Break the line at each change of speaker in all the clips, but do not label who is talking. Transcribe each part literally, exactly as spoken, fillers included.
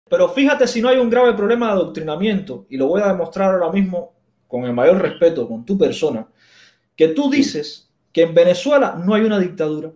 Pero fíjate si no hay un grave problema de adoctrinamiento, y lo voy a demostrar ahora mismo con el mayor respeto, con tu persona, que tú
Sí.
dices que en Venezuela no hay una dictadura.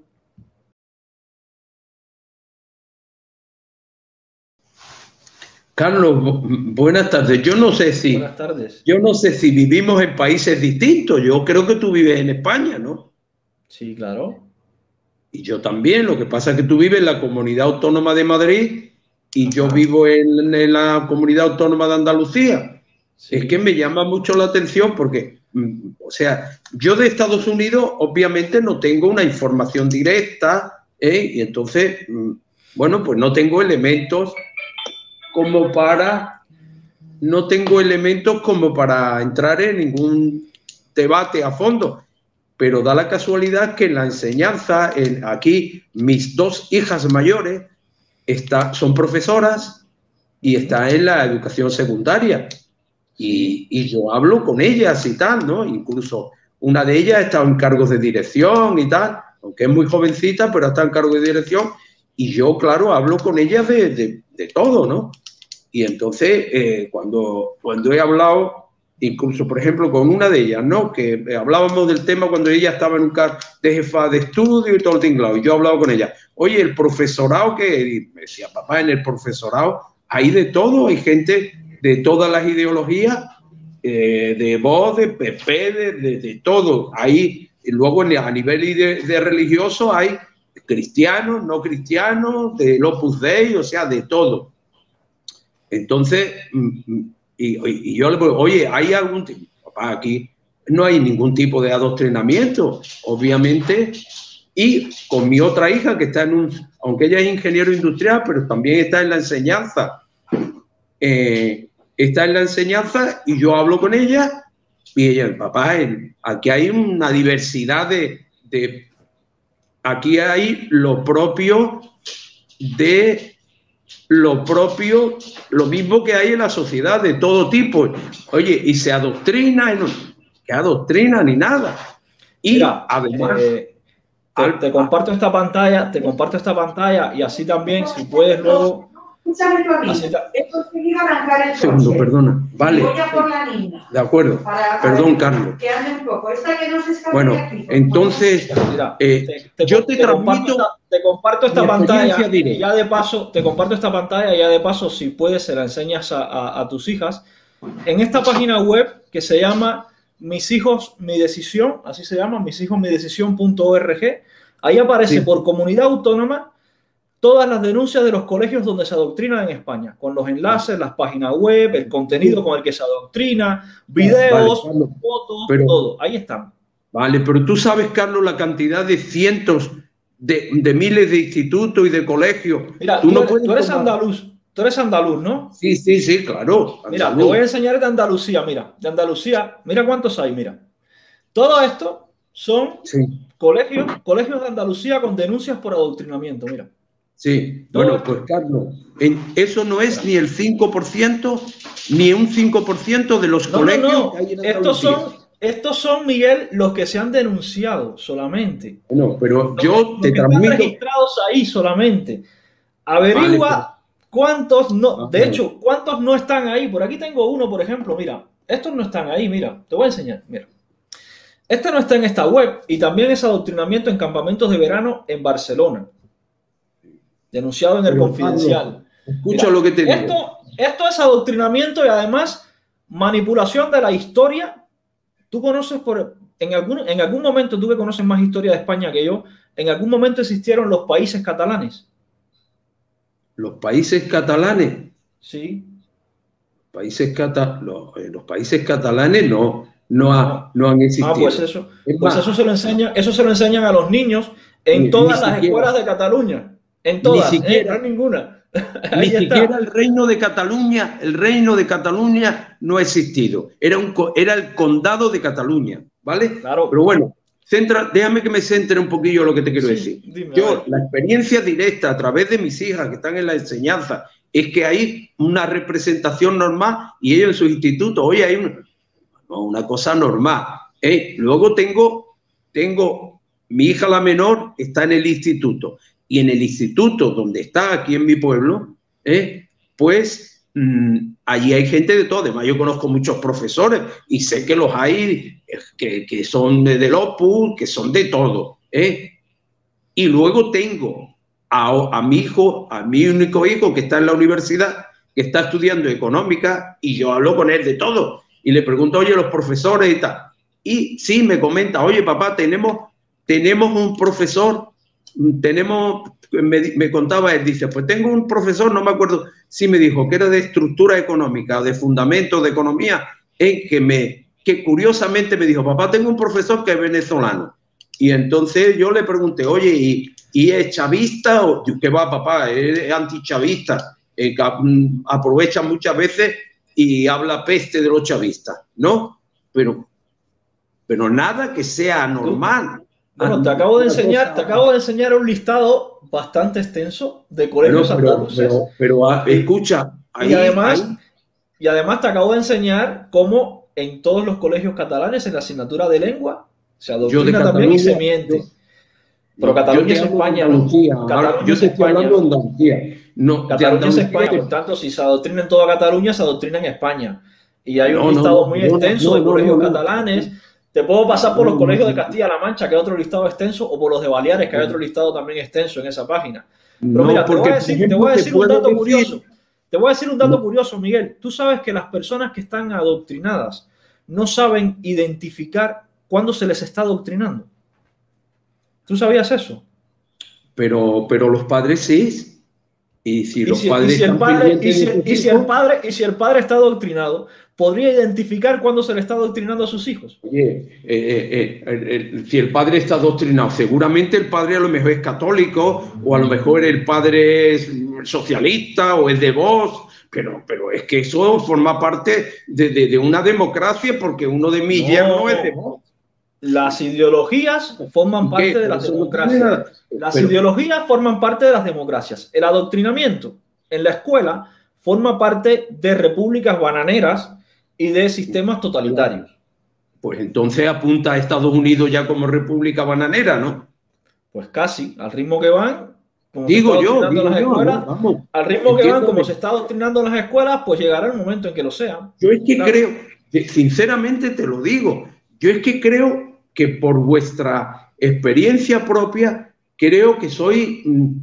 Carlos, bu- buenas tardes. Yo no sé si,
Buenas tardes.
yo no sé si vivimos en países distintos. Yo creo que tú vives en España, ¿no?
Sí, claro.
Y yo también. Lo que pasa es que tú vives en la Comunidad Autónoma de Madrid y yo
Ajá.
vivo en, en la Comunidad Autónoma de Andalucía. Es que
Sí.
me llama mucho la atención porque, mm, o sea, yo de Estados Unidos obviamente no tengo una información directa, ¿eh? Y entonces, mm, bueno, pues no tengo elementos como para, no tengo elementos como para entrar en ningún debate a fondo. Pero da la casualidad que en la enseñanza, en, aquí mis dos hijas mayores está, son profesoras y
Ujú.
están en la educación secundaria.
Sí.
Y, y yo hablo con ellas y tal, ¿no? Incluso una de ellas ha estado en cargos de dirección y tal, aunque es muy jovencita, pero está en cargo de dirección. Y yo, claro, hablo con ellas de, de, de todo, ¿no? Y entonces, eh, cuando, cuando he hablado, incluso, por ejemplo, con una de ellas, ¿no? Que hablábamos del tema cuando ella estaba en un cargo de jefa de estudio y todo el tinglado, y yo he hablado con ella, oye, el profesorado, que me decía, papá, en el profesorado hay de todo, hay gente de todas las ideologías, eh, de voz, de P P, de, de, de todo. Ahí, luego a nivel de, de religioso hay cristianos, no cristianos, del Opus Dei, o sea, de todo. Entonces, y, y yo le digo, oye, ¿hay algún tipo? Papá, aquí no hay ningún tipo de adoctrinamiento, obviamente. Y con mi otra hija, que está en un, aunque ella es ingeniero industrial, pero también está en la enseñanza, eh, está en la enseñanza y yo hablo con ella y ella, papá, aquí hay una diversidad de, de aquí hay lo propio de lo propio, lo mismo que hay en la sociedad de todo tipo. Oye, y se adoctrina, y no, que adoctrina ni nada. Y
Mira,
además,
eh, te,
al,
te comparto esta pantalla, te comparto esta pantalla y así también, si puedes luego,
Escúchame tú a mí.
así ta-
He conseguido arrancar el
segundo,
coche.
perdona. Vale.
Y voy a por
sí.
la niña.
De acuerdo.
Para,
Perdón,
ver,
Carlos.
que ande un poco. Esta que no se escape
Bueno,
de aquí, por
entonces,
Mira,
eh,
te, te,
yo te
te comparto esta,
transmito
te comparto
mi
esta
experiencia
pantalla y
directa.
ya de paso, te comparto esta pantalla y ya de paso, si puedes, se la enseñas a, a, a tus hijas. En esta página web que se llama Mis hijos, mi decisión, así se llama, mis hijos, mi decisión punto org, ahí aparece
Sí.
por comunidad autónoma todas las denuncias de los colegios donde se adoctrina en España, con los enlaces, las páginas web, el contenido con el que se adoctrina,
Vale,
videos,
Carlos.
fotos,
Pero,
todo. Ahí están.
vale, pero tú sabes, Carlos, la cantidad de cientos de, de miles de institutos y de colegios.
Mira,
Tú
tú
no
eres, tú
puedes
eres
tomar.
andaluz, tú eres andaluz, ¿no?
Sí, sí, sí, claro,
Mira, te voy a
andaluz.
enseñar de Andalucía, mira, de Andalucía, mira cuántos hay, mira. Todo esto son
Sí,
colegios, colegios de Andalucía con denuncias por adoctrinamiento, mira.
sí.
Todo
Bueno, pues
esto,
Carlos, en, eso no es
mira.
ni el cinco por ciento ni un cinco por ciento de los
No, no,
colegios que
no.
hay en
Estos
Andalucía.
son, estos son, Miguel, los que se han denunciado solamente.
Bueno, pero
Los que,
yo
los
te
que están
transmito.
registrados ahí solamente.
Vale, pero
Averigua cuántos no,
vamos
de
a ver.
hecho, cuántos no están ahí. Por aquí tengo uno, por ejemplo, mira. Estos no están ahí, mira. Te voy a enseñar, mira. Este no está en esta web y también es adoctrinamiento en campamentos de verano en Barcelona, denunciado en el
Pero Carlos,
Confidencial.
escucha
Mira,
lo que te digo.
esto, esto es adoctrinamiento y además manipulación de la historia. Tú conoces por, en algún, en algún momento, tú que conoces más historia de España que yo, en algún momento existieron los países catalanes.
Los países catalanes,
Sí,
países cata, los, eh, los países catalanes no, no, ha-
no.
no han
Ah, pues
existido.
eso,
Es
pues eso
más,
se lo enseña, eso se lo enseñan a los niños en
oye, ni
todas las
siquiera,
escuelas de Cataluña. En
ni
todas, ¿eh? No
siquiera,
en ninguna.
ni
Ahí
siquiera
está.
el reino de Cataluña, el reino de Cataluña no ha existido. Era, un, era el condado de Cataluña, ¿vale? Pero
Claro.
bueno, centra, déjame que me centre un poquillo en lo que te quiero
Sí,
decir.
dime, a
Yo,
ver.
la experiencia directa a través de mis hijas que están en la enseñanza, es que hay una representación normal y ellos en sus institutos, oye, hay una, una cosa normal. ¿eh? Luego tengo, tengo, mi hija la menor está en el instituto y en el instituto donde está aquí en mi pueblo, ¿eh? pues mmm, allí hay gente de todo. Además, yo conozco muchos profesores y sé que los hay que, que son de, del Opus, que son de todo, ¿eh? Y luego tengo a, a mi hijo, a mi único hijo que está en la universidad, que está estudiando económica, y yo hablo con él de todo. Y le pregunto, oye, los profesores y tal. Y sí, me comenta, oye, papá, tenemos, tenemos un profesor, tenemos, me, me contaba él, dice, pues tengo un profesor, no me acuerdo si me dijo que era de estructura económica, de fundamentos de economía, en que me, que curiosamente me dijo, papá, tengo un profesor que es venezolano. Y entonces yo le pregunté, oye, ¿y, y es chavista? O qué va, papá, es antichavista, eh, aprovecha muchas veces y habla peste de los chavistas, ¿no? Pero, pero nada que sea anormal.
Bueno, te acabo de enseñar, te acabo de enseñar un listado bastante extenso de colegios
pero,
andaluces.
Pero, pero, pero escucha, ahí,
y además,
ahí.
y además te acabo de enseñar cómo en todos los colegios catalanes en la asignatura de lengua se adoctrina también y se miente. Yo, pero Cataluña es España, ¿no? Cataluña
yo te estoy hablando de Andalucía. No,
Cataluña es España, por tanto, si se adoctrina en toda Cataluña, se adoctrina en España. Y hay un
no,
listado
no,
muy
no,
extenso
no,
de
no,
colegios
no, no,
catalanes. Te puedo pasar por los colegios de Castilla-La Mancha, que hay otro listado extenso, o por los de Baleares, que hay otro listado también extenso en esa página. Pero
no,
mira, te
porque,
voy a decir,
ejemplo,
te voy a decir un dato
decir...
curioso. Te voy a decir un dato
no.
curioso, Miguel. Tú sabes que las personas que están adoctrinadas no saben identificar cuándo se les está adoctrinando. ¿Tú sabías eso?
Pero, pero los padres sí. Y si
y
los
si,
padres
y si el padre y si, y si
hijos,
el padre y si el padre está adoctrinado, podría identificar cuándo se le está adoctrinando a sus hijos.
Oye, eh, eh, eh, eh, si el padre está adoctrinado, seguramente el padre a lo mejor es católico, o a lo mejor el padre es socialista o es de Vox, pero, pero es que eso forma parte de, de, de una democracia, porque uno de mis
no,
yernos es de Vox.
Las ideologías forman parte
¿Qué?
de las
Eso
democracias.
No
las
pero...
ideologías forman parte de las democracias. El adoctrinamiento en la escuela forma parte de repúblicas bananeras y de sistemas totalitarios.
Pues entonces apunta a Estados Unidos ya como república bananera, ¿no?
Pues casi, al ritmo que van, como
digo
se está
yo,
adoctrinando
digo
las
yo,
escuelas,
vamos, vamos.
al ritmo que van, como
Entiéndame.
se está adoctrinando las escuelas, pues llegará el momento en que lo sean.
Yo es que
claro.
creo, sinceramente te lo digo, yo es que creo que por vuestra experiencia propia, creo que soy,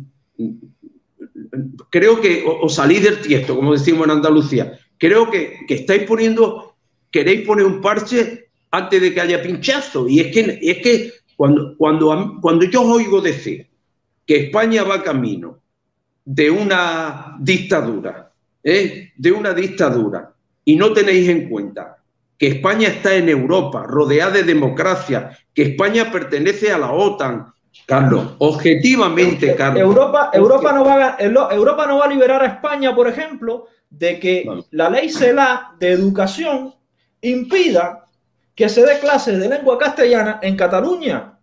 creo que os salís del tiesto, como decimos en Andalucía. Creo que, que estáis poniendo, queréis poner un parche antes de que haya pinchazo. Y es que, es que cuando, cuando, cuando yo os oigo decir que España va camino de una dictadura, ¿eh? de una dictadura, y no tenéis en cuenta que España está en Europa, rodeada de democracia, que España pertenece a la OTAN. Carlos, objetivamente, Carlos.
Europa, Europa, no va a, Europa no va a liberar a España, por ejemplo, de que no. la ley CELA de educación impida que se dé clases de lengua castellana en Cataluña.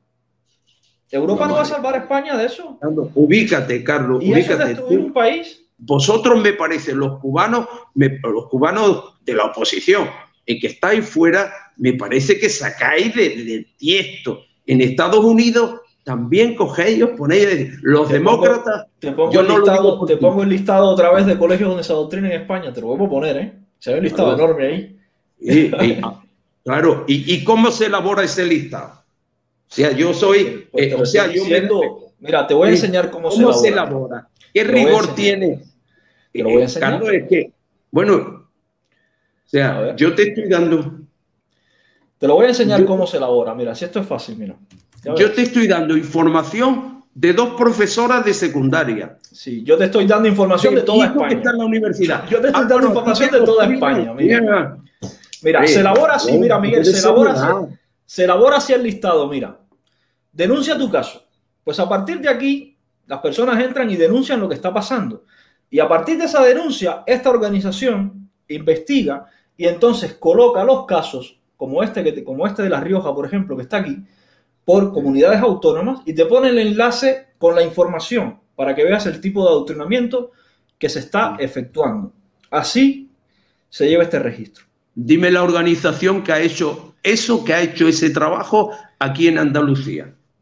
Europa no, no va a salvar a España de eso.
Carlos, ubícate, Carlos.
¿Y
ubícate.
eso es destruir un país?
Vosotros, me parece, los cubanos, me, los cubanos de la oposición, en que estáis fuera, me parece que sacáis del de tiesto. En Estados Unidos también cogéis, os ponéis los
te
demócratas.
Pongo, te pongo,
yo
el,
no
listado, te pongo el listado otra vez de colegios donde se adoctrina en España. Te lo vuelvo a poner, ¿eh? Se ve un listado claro. enorme ahí.
Y, y, claro, ¿Y, ¿y cómo se elabora ese listado? O sea, yo soy.
Pues
eh, o sea, yo
diciendo, me, mira, te voy a enseñar cómo,
cómo
se,
se
elabora.
elabora. ¿Qué rigor tiene?
Te lo voy a enseñar.
Carlos, es que, bueno, o sea, yo te estoy dando.
Te lo voy a enseñar
yo,
cómo se elabora. Mira, si esto es fácil, mira.
Yo te estoy dando información de dos profesoras de secundaria.
Sí, yo te estoy dando información de, de toda España.
Que está en la universidad.
Yo te estoy ah, dando no, información de toda España. Mira, mira, mira se elabora así, no, mira, Miguel, se elabora así, se elabora así el listado, mira. Denuncia tu caso. Pues a partir de aquí, las personas entran y denuncian lo que está pasando. Y a partir de esa denuncia, esta organización investiga y entonces coloca los casos, como este, que te, como este de La Rioja, por ejemplo, que está aquí, por comunidades autónomas y te pone el enlace con la información para que veas el tipo de adoctrinamiento que se está efectuando. Así se lleva este registro.
Dime la organización que ha hecho eso, que ha hecho ese trabajo aquí en Andalucía.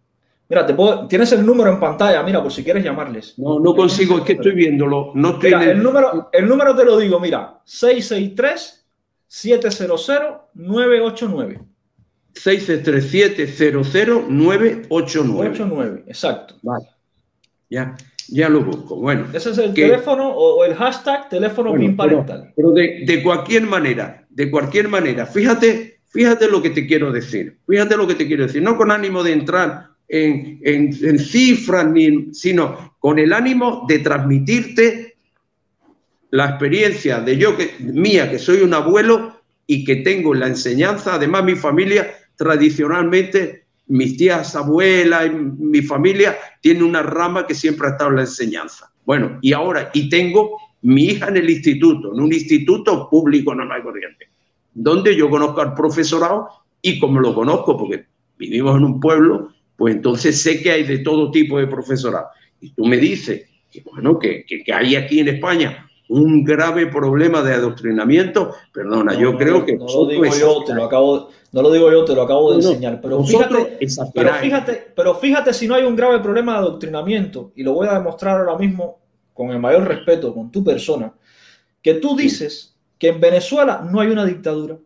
Mira, te puedo, tienes el número en pantalla, mira, por si quieres llamarles.
No, no consigo, es que estoy viéndolo. No estoy
Mira,
en
el, número, el número te lo digo, mira, seis seis tres, siete cero cero, nueve ocho nueve.
seis tres siete cero cero nueve ocho nueve.
ocho nueve, exacto.
Vale, ya, ya lo busco. Bueno,
ese es el
que,
teléfono o, o el hashtag teléfono
bueno,
PIN parental.
Pero, pero de, de cualquier manera, de cualquier manera, fíjate, fíjate lo que te quiero decir. Fíjate lo que te quiero decir. No con ánimo de entrar en, en, en cifras, ni, sino con el ánimo de transmitirte la experiencia de yo que, mía, que soy un abuelo y que tengo la enseñanza. Además, mi familia tradicionalmente, mis tías abuelas y mi familia tiene una rama que siempre ha estado en la enseñanza. Bueno, y ahora, y tengo mi hija en el instituto, en un instituto público normal y corriente, donde yo conozco al profesorado y como lo conozco, porque vivimos en un pueblo, pues entonces sé que hay de todo tipo de profesorado. Y tú me dices que, bueno, que, que, que hay aquí en España un grave problema de adoctrinamiento, perdona,
no,
yo
no,
creo que...
No lo digo yo, te lo acabo, no lo digo yo, te lo acabo de
no,
enseñar, pero fíjate, pero, fíjate, pero fíjate si no hay un grave problema de adoctrinamiento, y lo voy a demostrar ahora mismo con el mayor respeto, con tu persona, que tú dices sí. que en Venezuela no hay una dictadura.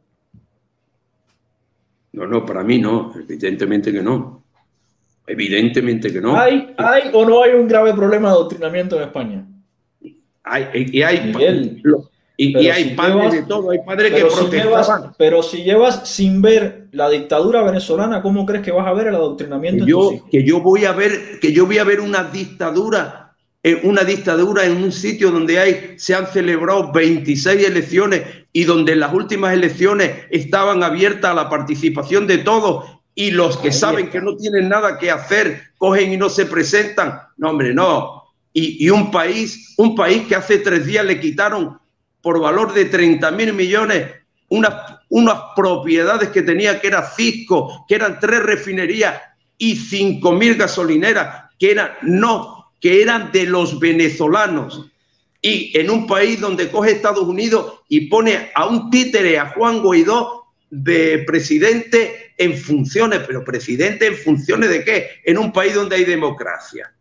No, no, para mí no, evidentemente que no. Evidentemente que no.
¿Hay, hay o no hay un grave problema de adoctrinamiento en España?
Hay, y hay,
Miguel,
y, y hay si padres llevas, de todo, hay padres que
si
protestaban.
Llevas, pero si llevas sin ver la dictadura venezolana, ¿cómo crees que vas a ver el adoctrinamiento
que yo,
en tus hijos?
Que yo voy a ver, que yo voy a ver una dictadura, una dictadura en un sitio donde hay, se han celebrado veintiséis elecciones y donde en las últimas elecciones estaban abiertas a la participación de todos. Y los que Ahí saben está. que no tienen nada que hacer, cogen y no se presentan. No, hombre, no. Y, y un país, un país que hace tres días le quitaron por valor de treinta mil millones unas, unas propiedades que tenía, que era Cisco, que eran tres refinerías y cinco mil gasolineras, que eran, no, que eran de los venezolanos. Y en un país donde coge Estados Unidos y pone a un títere, a Juan Guaidó, de presidente en funciones, pero presidente en funciones de qué, en un país donde hay democracia.